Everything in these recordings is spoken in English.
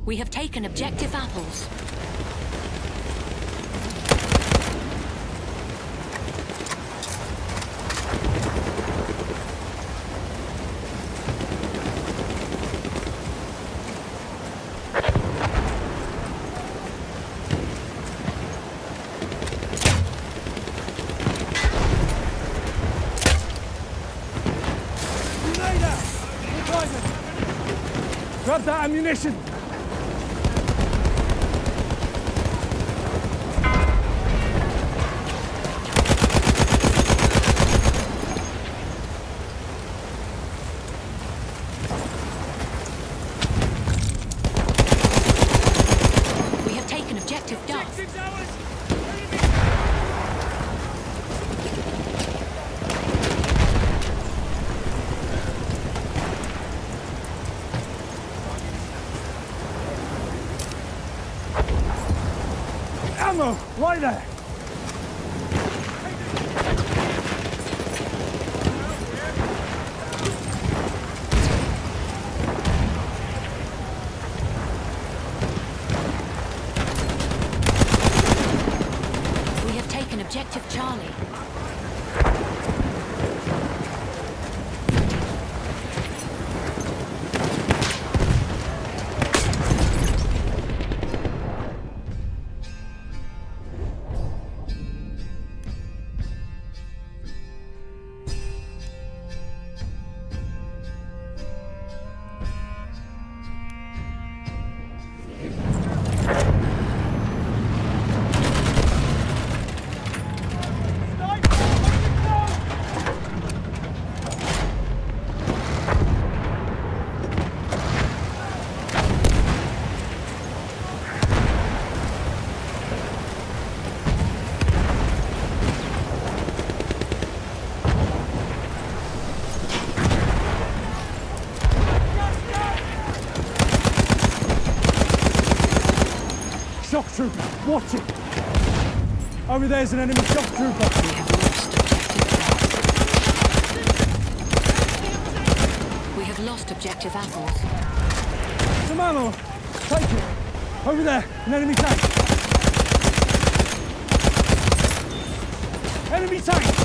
We have taken objective apples. Grab that ammunition! We have taken objective Duff. Ammo! Right there! We have taken objective Charlie. Shock trooper, watch it! Over there's an enemy shock trooper. We have lost objective. We have lost objective apples. Some ammo! Take it! Over there, an enemy tank! Enemy tank!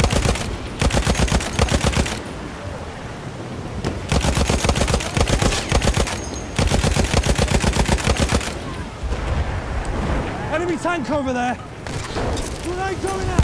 Enemy tank over there! Grenade going out!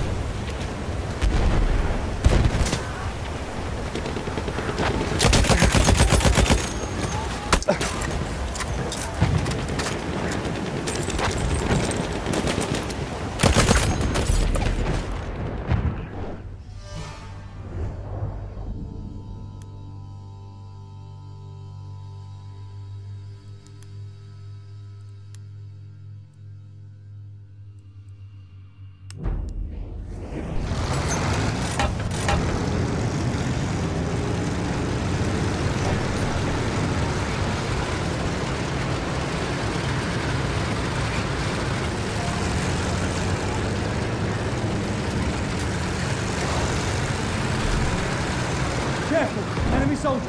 Careful! Enemy soldier!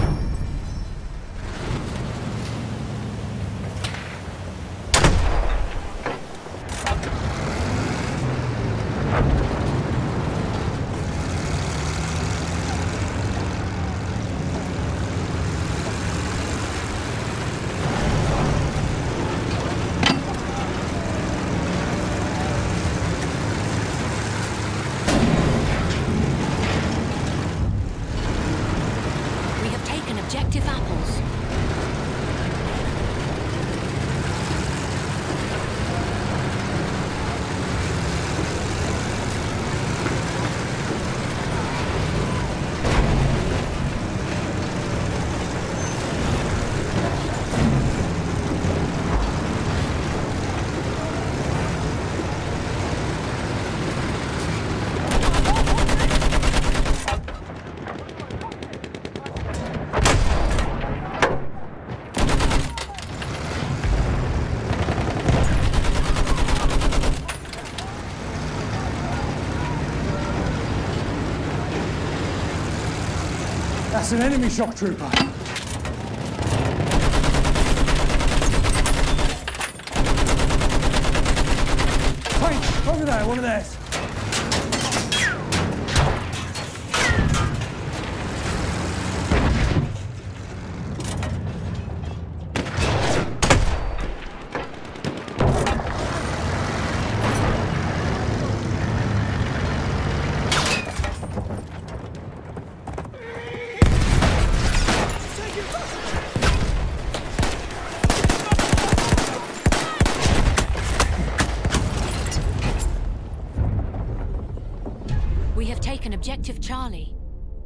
Objective apples. That's an enemy shock trooper. one of theirs. We have taken objective Charlie.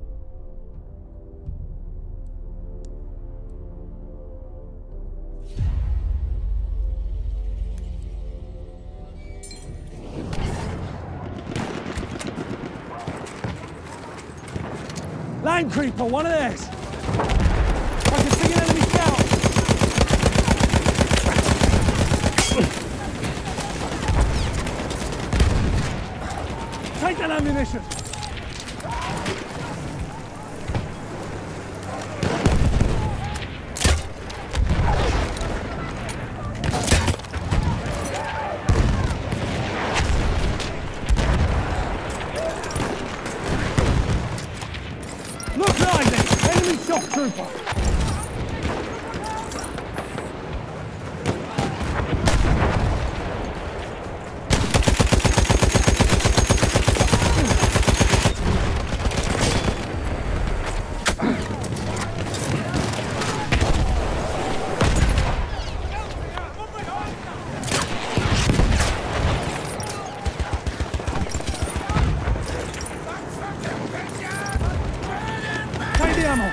Land creeper, one of theirs. I can see an enemy scout. Take that ammunition. Look behind me! Enemy shock trooper! Take the ammo!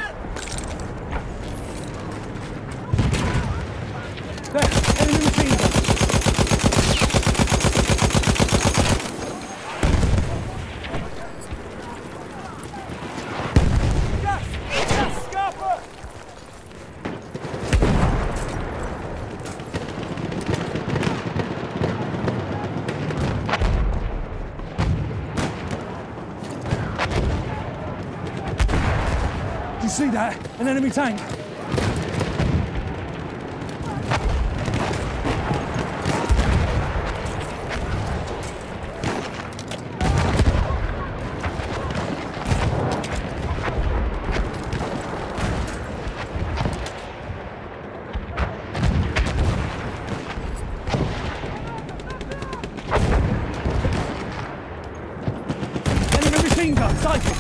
There, enemy machine gun! Gas! Gas! Scarper! You see that? An enemy tank. Enemy machine gun, sighted.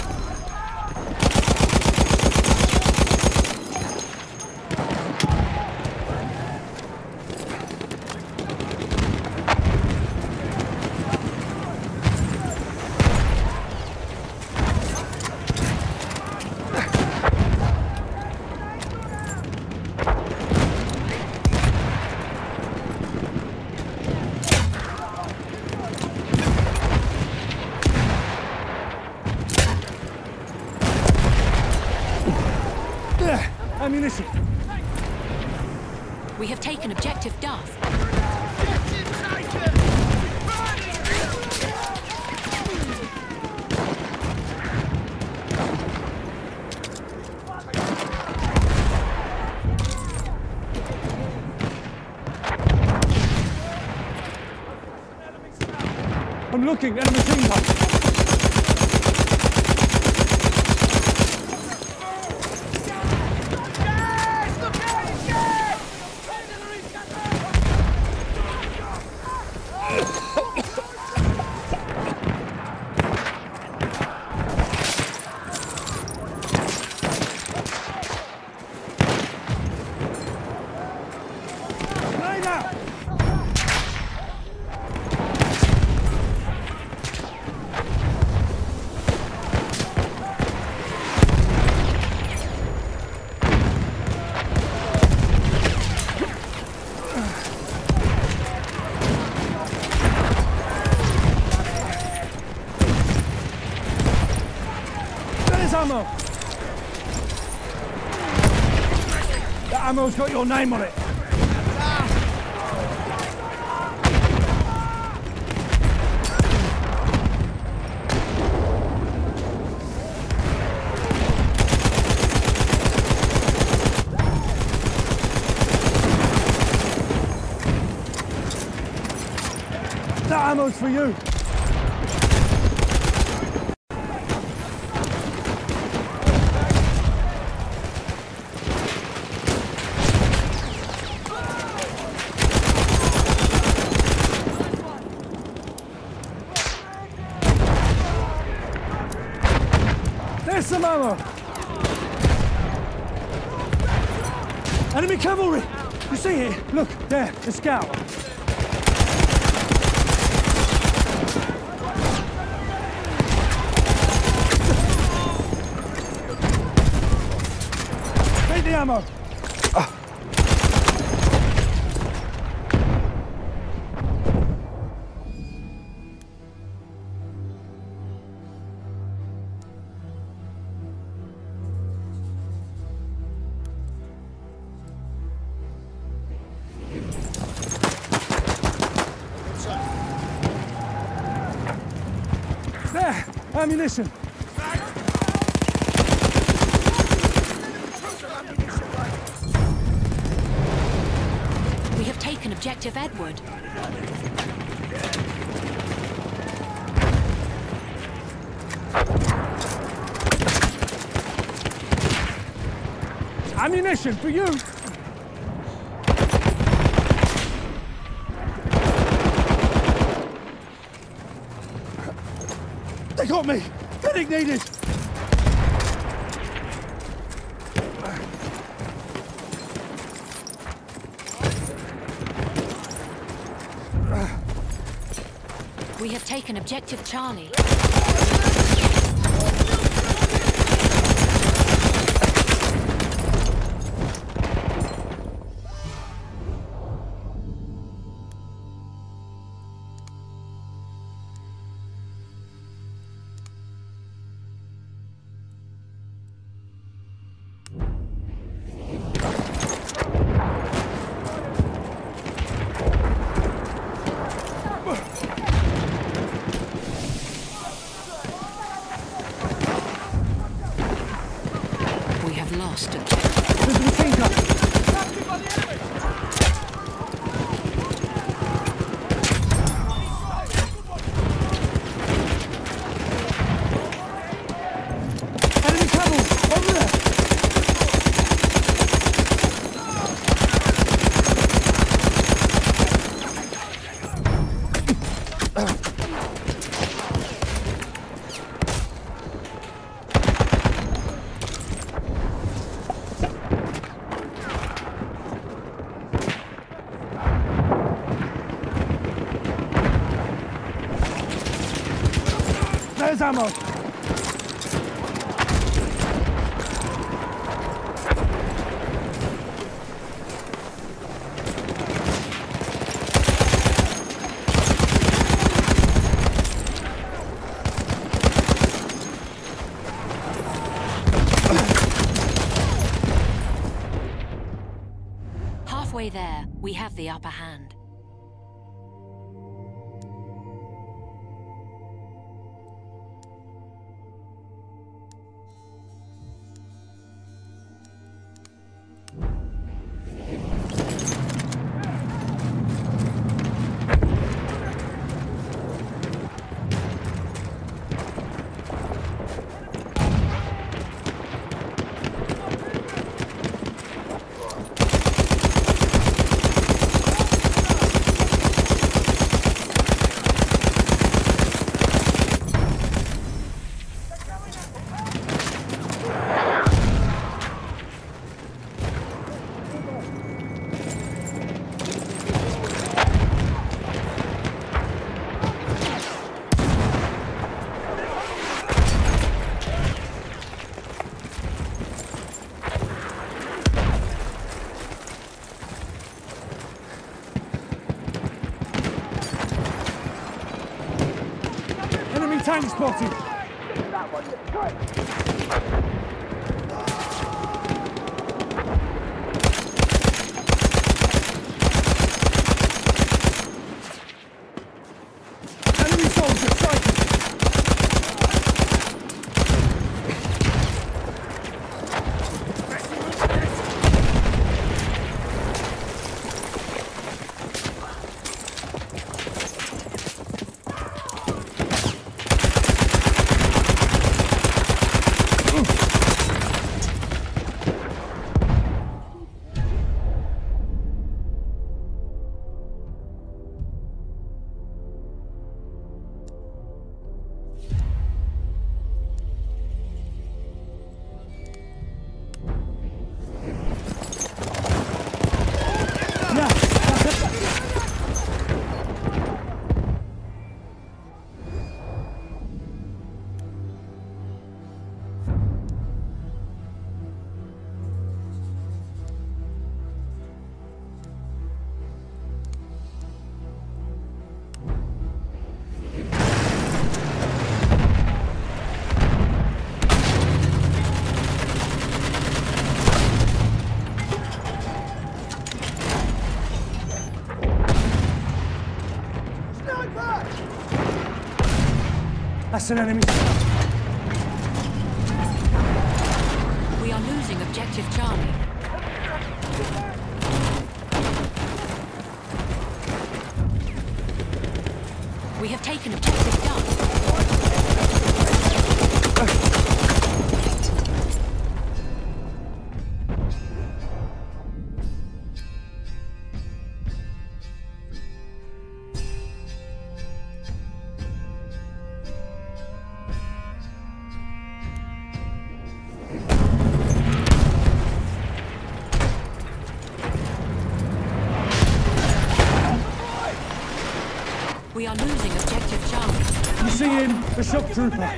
There, ammunition. We have taken objective Duff. I'm looking at a machine gun. Grenade out! There's ammo! That ammo's got your name on it. That ammo's for you. There's some ammo! Enemy cavalry! You see it? Look, there, the scout. Take the ammo! There! Ammunition! We have taken objective Edward. Ammunition for you! They got me! Medic needed! We have taken objective Charlie. We have lost objective. There's a machine gun! Enemy cavalry! Over there! There's ammo! Halfway there, we have the upper hand. Enemy tank spotted! Enemy soldier sighted! Ooh. That's an enemy. We are losing objective Charlie. We have taken objective Duff. We are losing objective Charlie. You see him? The shock trooper.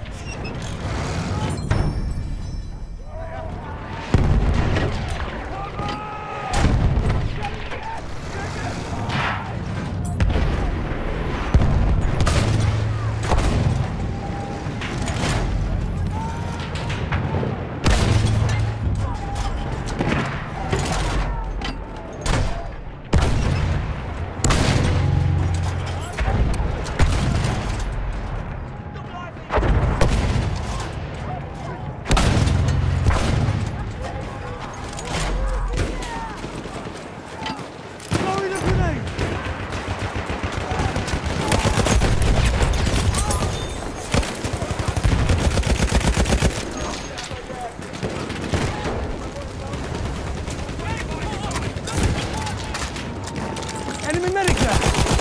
Enemy medic there!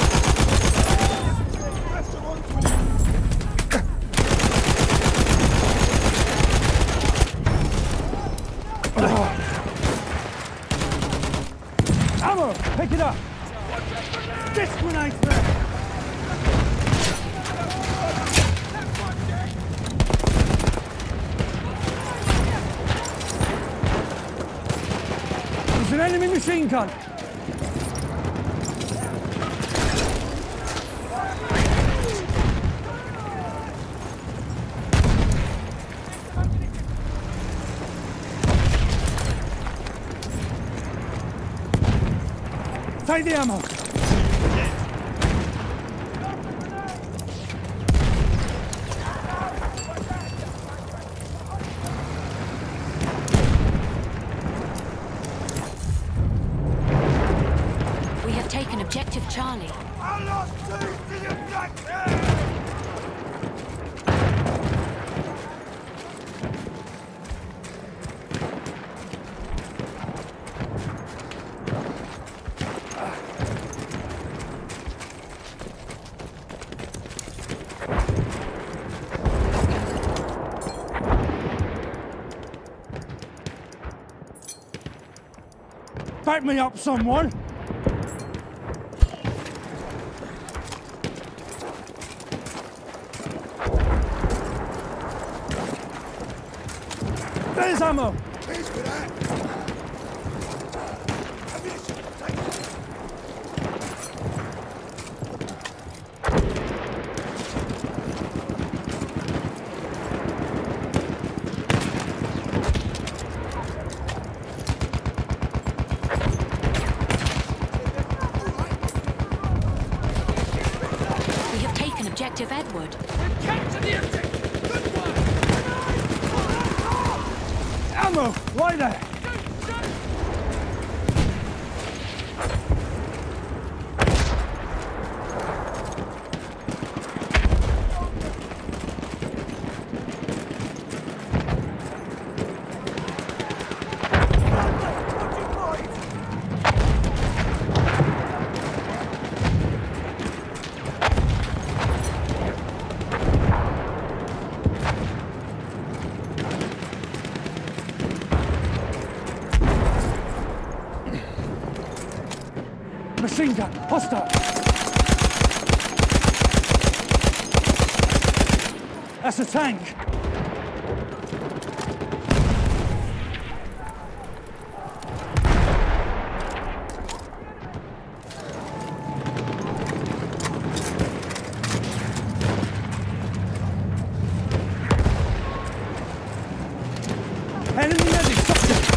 Ammo! Pick it up! Disc grenades there! There's an enemy machine gun! Take the ammo! We have taken objective Charlie. I lost two to the objective! Back me up, someone! There's ammo! Here's for that! Ammunition, take it! We have taken objective Edward. Capture the objective! Good one! Ammo! Right there! Machine gun! Hostile! That's a tank! Enemy medic! Subject!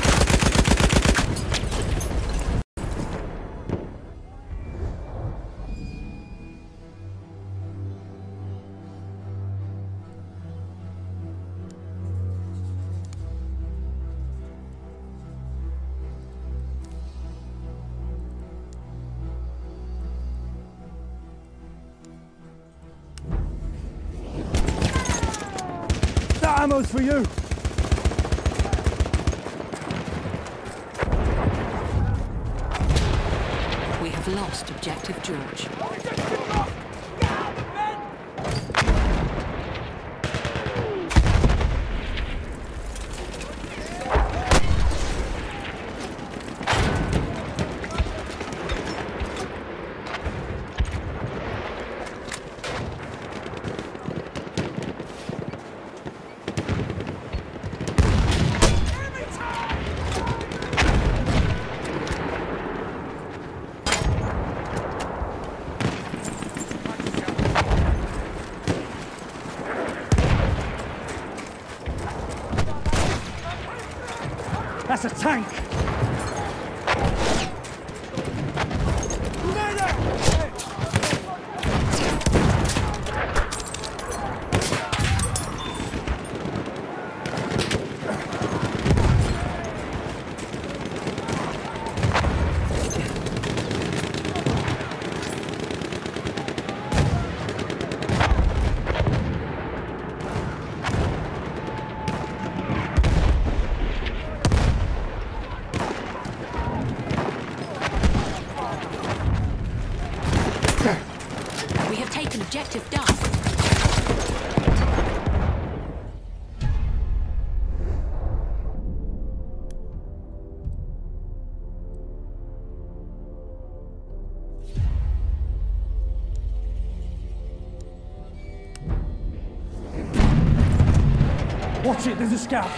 That ammo's for you. We have lost objective George. That's a tank. We have taken objective Duff. Watch it, there's a scout.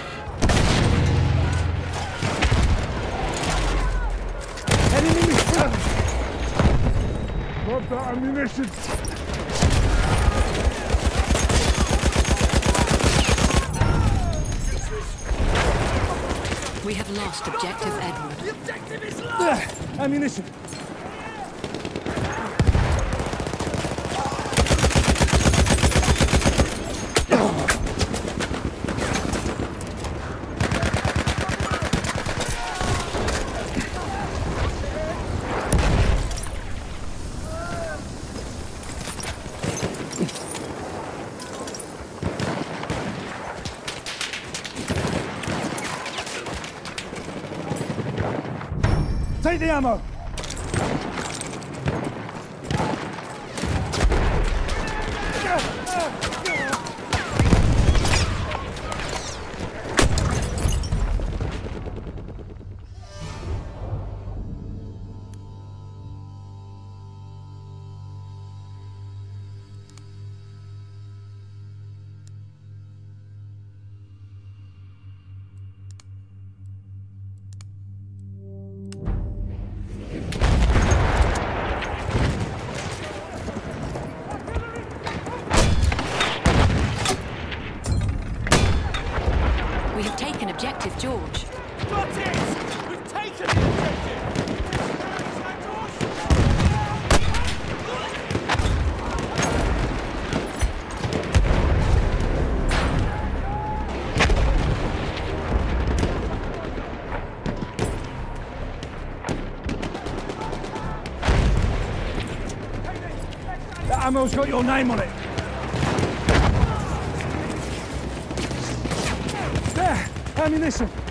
Enemy missile. Drop that ammunition. We have lost objective Edward. The objective is lost! Ammunition. Take the ammo! We have taken objective George. Got it! We've taken the objective! That ammo's got your name on it. There, ammunition.